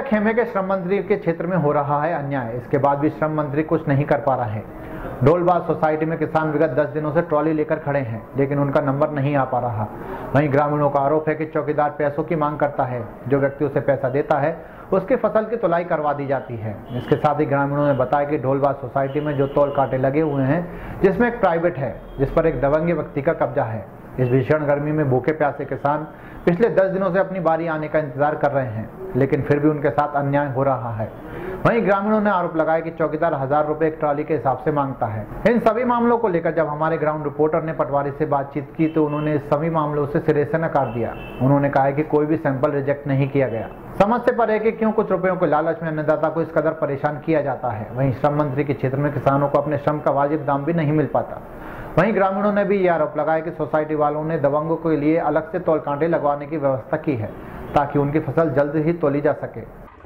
खेमे के श्रम मंत्री के क्षेत्र में हो रहा है अन्याय, इसके बाद भी श्रम मंत्री कुछ नहीं कर पा रहा है। ढोलबाज सोसाइटी में किसान विगत 10 दिनों से ट्रॉली लेकर खड़े हैं, लेकिन उनका नंबर नहीं आ पा रहा। वहीं ग्रामीणों का आरोप है कि चौकीदार पैसों की मांग करता है, जो व्यक्ति उसे पैसा देता है उसकी फसल की तुलाई करवा दी जाती है। इसके साथ ही ग्रामीणों ने बताया कि ढोलबाज सोसाइटी में जो तौल कांटे लगे हुए हैं, जिसमें एक प्राइवेट है जिस पर एक दबंगे व्यक्ति का कब्जा है। इस भीषण गर्मी में भूखे प्यासे किसान पिछले 10 दिनों से अपनी बारी आने का इंतजार कर रहे हैं, लेकिन फिर भी उनके साथ अन्याय हो रहा है। वहीं ग्रामीणों ने आरोप लगाया कि चौकीदार 1000 रुपए एक ट्रॉली के हिसाब से मांगता है। इन सभी मामलों को लेकर जब हमारे ग्राउंड रिपोर्टर ने पटवारी से बातचीत की तो उन्होंने इस सभी मामलों से सिरे से नकार दिया। उन्होंने कहा कि कोई भी सैंपल रिजेक्ट नहीं किया गया। समझ से परे कि क्यों कुछ रुपयों के लालच में अन्नदाता को इस कदर परेशान किया जाता है। वहीं श्रम मंत्री के क्षेत्र में किसानों को अपने श्रम का वाजिब दाम भी नहीं मिल पाता। वहीं ग्रामीणों ने भी ये आरोप लगाया कि सोसाइटी वालों ने दबंगों के लिए अलग से तौल कांटे लगवाने की व्यवस्था की है, ताकि उनकी फसल जल्द ही तोली जा सके।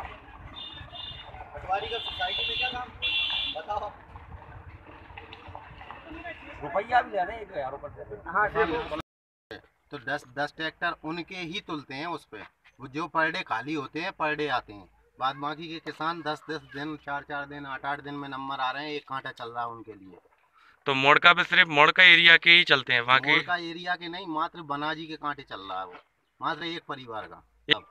सोसाइटी में क्या काम बताओ, रुपया भी ले रहे हैं 1000 रुपये। तो 10 ट्रैक्टर उनके ही तुलते हैं उस पे, वो जो पर डे खाली होते हैं पर डे आते हैं। बाद बाकी के किसान 10-10 दिन 4-4 दिन 8-8 दिन में नंबर आ रहे हैं, एक कांटा चल रहा है उनके लिए। तो मोड़का पे सिर्फ मोड़का एरिया के ही चलते हैं, वहाँ के मोड़का एरिया के नहीं, मात्र बनाजी के कांटे चल रहा है वो, मात्र एक परिवार का।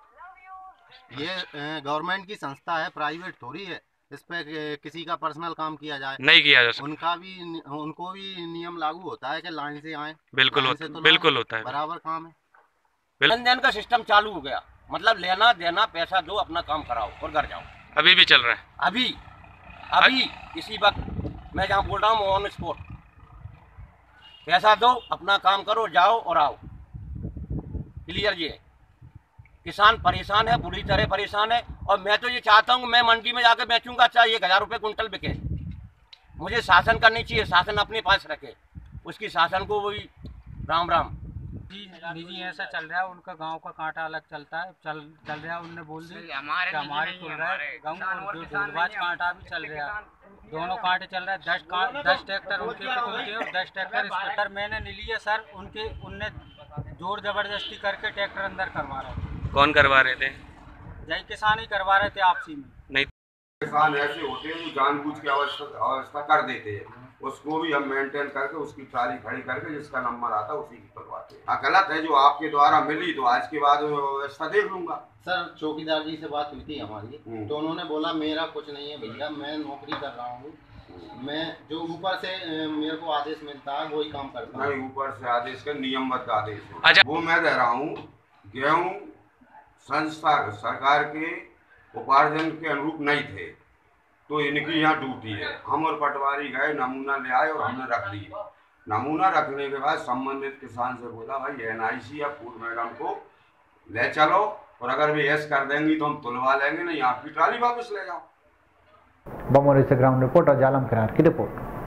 ये गवर्नमेंट की संस्था है, प्राइवेट थोड़ी है। इस पे किसी का पर्सनल काम किया जाए नहीं किया जा सकता। उनको भी नियम लागू होता है कि लाइन से आए। बिल्कुल होता है, बराबर काम है। लेन देन का सिस्टम चालू हो गया, मतलब लेना देना, पैसा दो, अपना काम कराओ और घर जाओ। अभी भी चल रहा है। अभी इसी वक्त मैं जहाँ बोल रहा हूँ ऑन स्पॉट, पैसा दो, अपना काम करो, जाओ और आओ। क्लियर जी है। किसान परेशान है, बुरी तरह परेशान है। और मैं तो ये चाहता हूँ मैं मंडी में जाकर बेचूंगा, चाहे 1000 रुपये कुंटल बिके। मुझे शासन करनी चाहिए, शासन अपने पास रखे, उसकी शासन को वही राम राम। निजी ऐसा चल रहा है, उनका गांव का कांटा अलग चलता है, चल रहा है। उनने बोल दी हमारे खुल रहा है गाँव, और जो ढोलबाज कांटा भी चल रहा है, दोनों कांटे चल रहा है। 10 ट्रैक्टर उनके पे तुलते हैं और 10 ट्रैक्टर स्पेक्टर मैंने नहीं लिया सर। उनने जोर जबरदस्ती करके ट्रैक्टर अंदर करवा रहे थे। कौन करवा रहे थे? यही किसान ही करवा रहे थे आपसी में। नहीं, किसान ऐसे होते हैं जो जानबूझ के अवस्था कर देते हैं, उसको भी हम मेंटेन करके उसकी ट्राली खड़ी करके जिसका नंबर आता है उसी की करवाते हैं। गलत है जो आपके द्वारा मिली, तो आज के बाद व्यवस्था देख लूंगा। सर चौकीदार जी से बात हुई थी हमारी, तो उन्होंने बोला मेरा कुछ नहीं है भैया, मैं नौकरी कर रहा हूँ, मैं जो ऊपर से मेरे को आदेश मिलता है वही काम करता हूँ। नहीं, ऊपर से आदेश का नियमबद्ध आदेश है। अच्छा। वो मैं दे रहा हूँ। गेहूँ संस्था सरकार के उपार्जन के अनुरूप नहीं थे, तो इनकी यहाँ ड्यूटी है। हम और पटवारी गए, नमूना ले आए और हमने रख दिया। नमूना रखने के बाद संबंधित किसान से बोला भाई NIC या पूर्व मैडम को ले चलो, और अगर वे यस कर देंगी तो हम तुलवा लेंगे, नहीं आपकी ट्राली वापस ले जाओ। बमोरी से ग्राउंड रिपोर्टर जालम किरार की रिपोर्ट।